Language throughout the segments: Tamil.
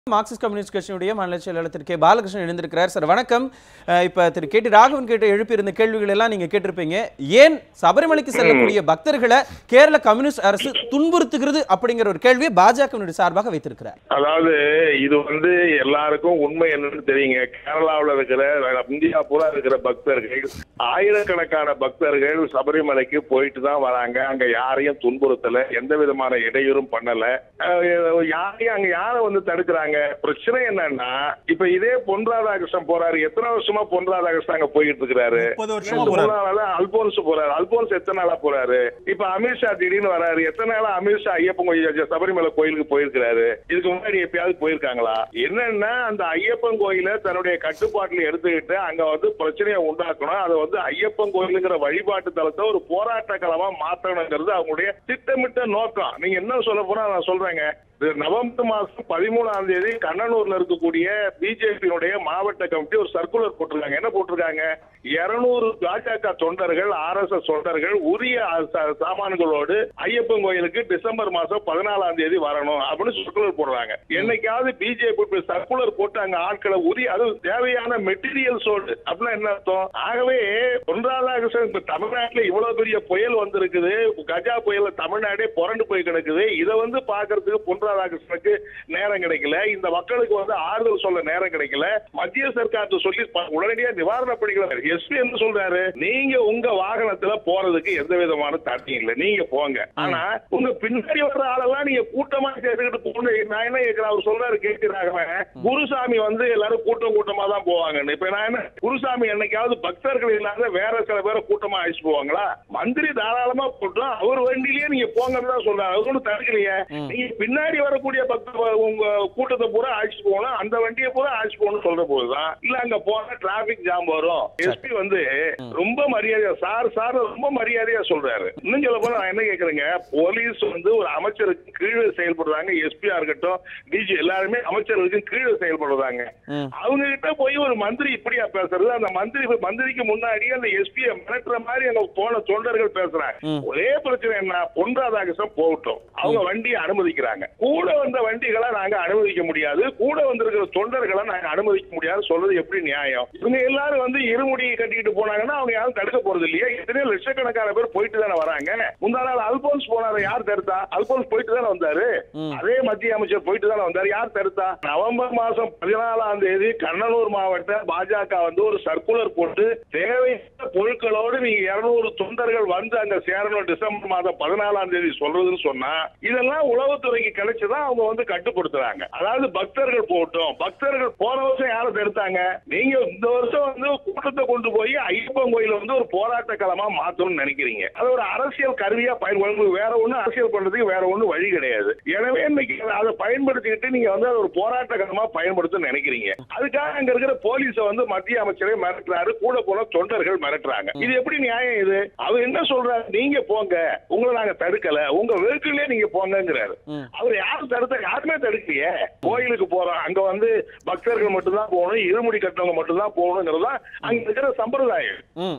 மார்க்சிஸ்ட் கம்யூனிஸ்ட் கட்சியினுடைய மாநில செயலாளர் திரு கே பாலகிருஷ்ணன் எழுந்திருக்கிறார். சார் வணக்கம். இப்ப திரு கேடி ராகவன் எழுப்பியிருந்த கேள்விகள் எல்லாம் நீங்க கேட்டிருப்பீங்க. ஏன் சபரிமலைக்கு செல்லக்கூடிய பக்தர்களை கேரள கம்யூனிஸ்ட் அரசு துன்புறுத்துகிறது அப்படிங்கிற ஒரு கேள்வியை பாஜகவினுடைய சார்பாக வைத்திருக்கிறார். அதாவது இது எல்லாருக்கும் உண்மை என்னன்னு தெரியுங்க. கேரளாவில் இருக்கிற இந்தியா பூரா இருக்கிற பக்தர்கள் ஆயிரக்கணக்கான பக்தர்கள் சபரிமலைக்கு போயிட்டு தான் வராங்க. அங்க யாரையும் துன்புறுத்தல, எந்த விதமான இடையூறும் பண்ணல, யாரையும் அங்க யாரை தடுக்கிறாங்க. பிரச்சனை என்னன்னா இப்ப இதே பொன் ராதாகிருஷ்ணன் போறாரு. எத்தனை வருஷமா பொன் ராதாகிருஷ்ணன் அங்க போயிட்டு இருக்கிறாரு? அல்போன்ஸ் போறாரு. அல்போன்ஸ் எத்தனை நாளா போறாரு? இப்ப அமித்ஷா திடீர்னு வராரு. எத்தனை நாளா அமித்ஷா ஐயப்பன் கோயில் சபரிமலை கோயிலுக்கு போயிருக்கிறாரு? இதுக்கு முன்னாடி எப்பயாவது போயிருக்காங்களா? என்னன்னா அந்த ஐயப்பன் கோயில தன்னுடைய கட்டுப்பாட்டுல எடுத்துக்கிட்டு அங்க பிரச்சனையை உண்டாக்கணும். அதை ஐயப்பன் கோயிலுங்கிற வழிபாட்டு தளத்தை ஒரு போராட்ட களமா மாற்றணுங்கிறது அவங்களுடைய திட்டமிட்ட நோக்கம். நீங்க என்ன சொல்ல போனா நான் சொல்றேங்க. நவம்பர் மாசம் 13ஆம் தேதி கண்ணனூர்ல இருக்கக்கூடிய பிஜேபியினுடைய மாவட்ட கமிட்டி ஒரு சர்க்குலர் போட்டிருக்காங்க. என்ன போட்டிருக்காங்க? 200 பாஜக தொண்டர்கள், RSS தொண்டர்கள் உரிய சாமான்களோடு ஐயப்பன் கோயிலுக்கு டிசம்பர் மாசம் 14ஆம் தேதி வரணும் அப்படின்னு சர்க்குலர் போடுறாங்க. என்னைக்காவது பிஜேபி சர்க்குலர் போட்டு அங்க ஆட்களை உரிய அது தேவையான மெட்டீரியல்ஸோடு அப்படின்னா என்ன அர்த்தம்? ஆகவே பொன் ராதாகிருஷ்ணன் இப்ப தமிழ்நாட்டில் இவ்வளவு பெரிய புயல் வந்திருக்குது. கஜா புயல் தமிழ்நாடே புரண்டு போய் கிடக்குது. இதை பாக்குறதுக்கு பொன் ராதாகிருஷ்ணனுக்கு நேரம் கிடைக்கல. இந்த மக்களுக்கு ஆறுதல் சொல்ல நேரம் கிடைக்கல. மத்திய சர்க்கார் சொல்லி உடனடியாக நிவாரண பணிகளை எஸ்பி என்ன சொல்றாரு? நீங்க உங்க வாகனத்துல போறதுக்கு எந்த விதமான தடையும் இல்லை, நீங்க போங்க. ஆனா உங்க பின்னாடி வர்ற ஆளெல்லாம் நீங்க கூட்டமா சேர்த்துக்கிட்டு போங்க. நான் என்ன கேட்கிறேன்? அவர் சொல்றாரு கேட்கிறாங்க, குருசாமி எல்லாரும் கூட்டமா தான் போவாங்கன்னு. இப்ப நான் என்ன, குருசாமி என்னைக்காவது பக்தர்கள் இல்லாத வேற சில பேரை கூட்டமா அழைச்சு போவாங்களா? மந்திரி தாராளமா போட்டோம், அவர் வண்டியிலேயே நீங்க போங்கன்னு தான் சொல்றாரு. அது ஒன்றும் தடுக்கலையே. நீங்க பின்னாடி வரக்கூடிய உங்க கூட்டத்தை பூரா அழைச்சு போகணும், அந்த வண்டியை பூரா அழைச்சு போகணும்னு சொல்ற போதுதான் இல்ல அங்க போனா டிராபிக் ஜாம் வரும். எஸ்பி ரொம்ப மரியாதையா சார் ரொம்ப மரியாதையா சொல்றாரு. இன்னும் சொல்ல போனா நான் என்ன கேக்குறேங்க, போலீஸ் ஒரு அமைச்சருக்கு கீழே செயல்படுறாங்க. எஸ்பியா இருக்கட்டும், டிஜி எல்லாருமே அமைச்சர்களுக்கு கீழே செயல்படுறாங்க. அவங்க கிட்ட போய் ஒரு மந்திரி இப்படியா பேசுறது? அந்த மந்திரிக்கு முன்னாடி அந்த எஸ்பியை மிரட்டுற மாதிரி அங்க போன தொண்டர்கள் பேசுறாங்க. ஒரே பிரச்சனை என்ன, பொன் ராதாகிருஷ்ணன் போகட்டும், அவங்க வண்டியை அனுமதிக்கிறாங்க. கூட வந்த வண்டிகளை நாங்க அனுமதிக்க முடியாது, கூட வந்திருக்கிற தொண்டர்களை நாங்க அனுமதிக்க முடியாது சொல்றது எப்படி நியாயம்? இவங்க எல்லாரும் இருமுடி கட்டிக்கிட்டு போனாங்கன்னா அவங்க யாரும் தடுக்க போறது இல்லையா? எத்தனையோ லட்சக்கணக்கான பேர் போயிட்டு தானே வராங்க. முந்தா நாள் அல்போன்ஸ் போனாரு, யார் தடுத்தா? அல்போன்ஸ் போயிட்டு தானே வந்தாரு. அதே மத்திய அமைச்சர் போயிட்டு தானே வந்தாரு, யார் தடுத்தா? நவம்பர் மாசம் 14ஆம் தேதி கண்ணனூர் மாவட்ட பாஜக ஒரு சர்க்குலர் போட்டு தேவையான பொருட்களோடு நீங்க 200 தொண்டர்கள் அங்க சேரணும் டிசம்பர் மாதம் 14ஆம் தேதி சொல்றதுன்னு சொன்னா இதெல்லாம் உளவுத்துறைக்கு கிடைச்சதான் அவங்க கட்டுப்படுத்துறாங்க. அதாவது பக்தர்கள் போகட்டும். பக்தர்கள் போன வருஷம் யாரை தடுத்தாங்க? நீங்க இந்த வருஷம் கூட்டத்தை கொண்டு போய் ஐயப்பன் கோயில ஒரு போராட்ட களமா மாத்தணும்னு நினைக்கிறீங்க. அது ஒரு அரசியல் கருவியா பயன்படுத்த, வேற ஒண்ணு அரசியல் பண்றதுக்கு வேற ஒண்ணு வழி கிடையாது. எனவே இன்னைக்கு அதை பயன்படுத்திக்கிட்டு நீங்க அது ஒரு போராட்ட களமா பயன்படுத்த நினைக்கிறீங்க. அதுக்காக அங்க இருக்கிற போலீஸ மத்திய அமைச்சரை மிரட்டுறாரு, கூட போன தொண்டர்கள் மிரட்டுறாங்க. இது எப்படி நியாயம்? இது அவர் என்ன சொல்றாரு? நீங்க போங்க, உங்களை நாங்க தடுக்கல, உங்க வெறுக்கிலே நீங்க போங்கிறாரு. அவர் யாரும் தடுத்த? யாருமே தடுக்கலையே. கோயிலுக்கு போறோம், அங்க பக்தர்கள் மட்டும்தான் போகணும், இருமுடி கட்டவங்க மட்டும்தான் போகணுங்கிறதா அங்க இருக்கிற சம்பிரதாயம்.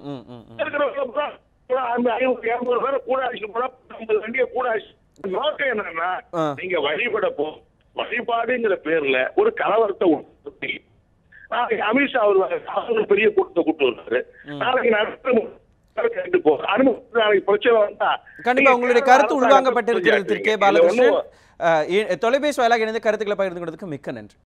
நோக்கம் என்னன்னா நீங்க வழிபட வழிபாடுங்கிற பேர்ல ஒரு கலவரத்தை உண்டாக்கி நாளைக்கு அமித்ஷா வருவாங்க, பெரிய கூட்டத்தை கூட்டு வருவாரு. நாளைக்கு நாளைக்கு பிரச்சனை வந்தா கண்டிப்பா உங்களுடைய கருத்து உள்வாங்கப்பட்டிருக்கிறது திரு கே பாலகிருஷ்ணன். தொலைபேசி வாயிலாக இணைந்து கருத்துக்களை பகிர்ந்து கொண்டதுக்கு மிக்க நன்றி.